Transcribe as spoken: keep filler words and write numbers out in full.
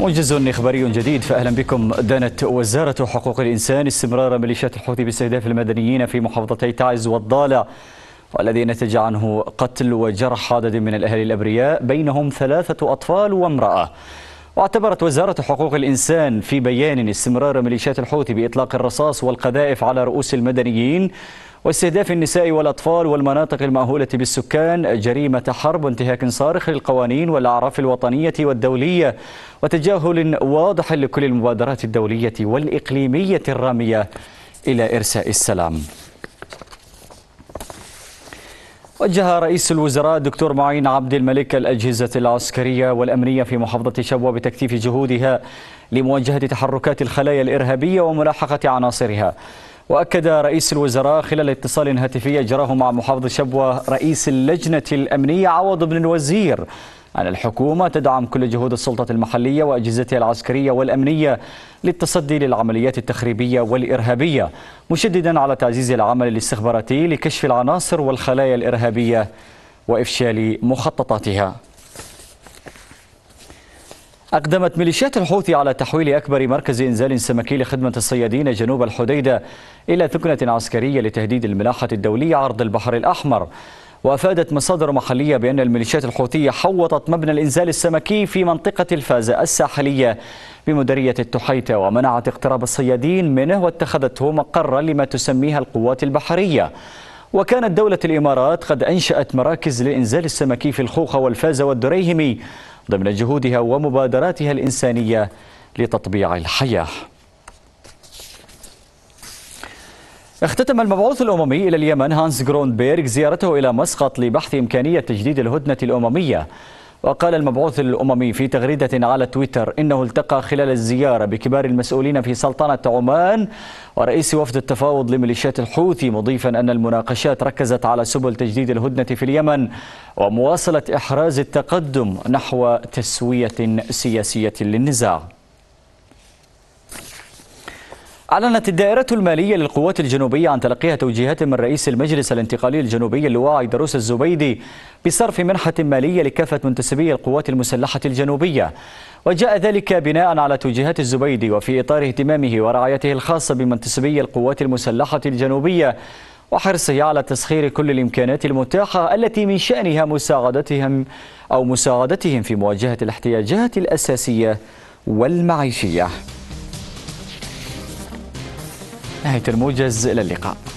موجز إخباري جديد، فأهلا بكم. دانت وزارة حقوق الإنسان استمرار ميليشيات الحوثي باستهداف المدنيين في محافظتي تعز والضالع، والذي نتج عنه قتل وجرح عدد من الأهالي الأبرياء بينهم ثلاثة أطفال وامرأة. واعتبرت وزارة حقوق الإنسان في بيان استمرار ميليشيات الحوثي بإطلاق الرصاص والقذائف على رؤوس المدنيين واستهداف النساء والأطفال والمناطق المأهولة بالسكان جريمة حرب وانتهاك صارخ للقوانين والأعراف الوطنية والدولية، وتجاهل واضح لكل المبادرات الدولية والإقليمية الرامية إلى إرساء السلام. وجه رئيس الوزراء الدكتور معين عبد الملك الأجهزة العسكرية والأمنية في محافظة شبوة بتكثيف جهودها لمواجهة تحركات الخلايا الإرهابية وملاحقة عناصرها. وأكد رئيس الوزراء خلال اتصال هاتفي أجراه مع محافظ شبوة رئيس اللجنة الأمنية عوض بن الوزير أن الحكومة تدعم كل جهود السلطة المحلية وأجهزتها العسكرية والأمنية للتصدي للعمليات التخريبية والإرهابية، مشددا على تعزيز العمل الاستخباراتي لكشف العناصر والخلايا الإرهابية وإفشال مخططاتها. أقدمت ميليشيات الحوثي على تحويل أكبر مركز إنزال سمكي لخدمة الصيادين جنوب الحديدة إلى ثكنة عسكرية لتهديد الملاحة الدولية عرض البحر الأحمر. وأفادت مصادر محلية بأن الميليشيات الحوثية حوطت مبنى الإنزال السمكي في منطقة الفازة الساحلية بمديرية التحيتة، ومنعت اقتراب الصيادين منه واتخذته مقرا لما تسميها القوات البحرية. وكانت دولة الإمارات قد أنشأت مراكز للإنزال السمكي في الخوخة والفازة والدريهمي ضمن جهودها ومبادراتها الإنسانية لتطبيع الحياة. اختتم المبعوث الأممي إلى اليمن هانس جرونبيرغ زيارته إلى مسقط لبحث إمكانية تجديد الهدنة الأممية. وقال المبعوث الأممي في تغريدة على تويتر إنه التقى خلال الزيارة بكبار المسؤولين في سلطنة عمان ورئيس وفد التفاوض لميليشيات الحوثي، مضيفا أن المناقشات ركزت على سبل تجديد الهدنة في اليمن ومواصلة إحراز التقدم نحو تسوية سياسية للنزاع. أعلنت الدائرة المالية للقوات الجنوبية عن تلقيها توجيهات من رئيس المجلس الانتقالي الجنوبي اللواء عيدروس الزبيدي بصرف منحة مالية لكافة منتسبي القوات المسلحة الجنوبية. وجاء ذلك بناء على توجيهات الزبيدي وفي إطار اهتمامه ورعايته الخاصة بمنتسبي القوات المسلحة الجنوبية وحرصه على تسخير كل الإمكانات المتاحة التي من شأنها مساعدتهم أو مساعدتهم في مواجهة الاحتياجات الأساسية والمعيشية. نهاية الموجز، إلى اللقاء.